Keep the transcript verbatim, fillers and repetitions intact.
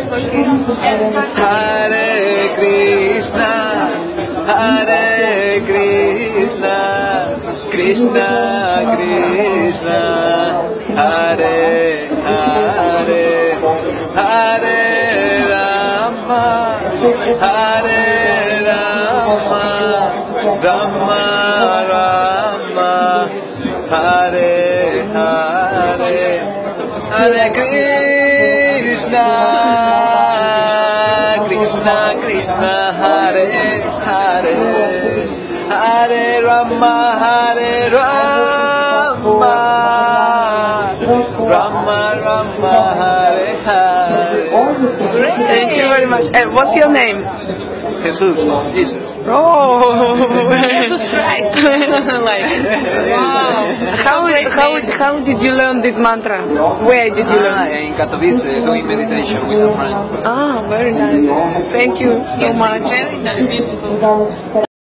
Hare Krishna, Hare Krishna, Krishna Krishna, Hare Hare, Hare Rama, Hare Rama, Rama Rama, Hare Hare, Hare Krishna, Krishna Krishna, Hare Hare, Hare Rama, Hare Rama, Rama Rama, Hare Hare. Thank you very much. And what's your name? Jesus, Jesus. Oh, Jesus Christ. Like, wow. how, how, how did you learn this mantra? Where did you Ah, learn? in Katowice, doing meditation with a friend. Ah, very nice. Thank you so You sing much. very beautiful.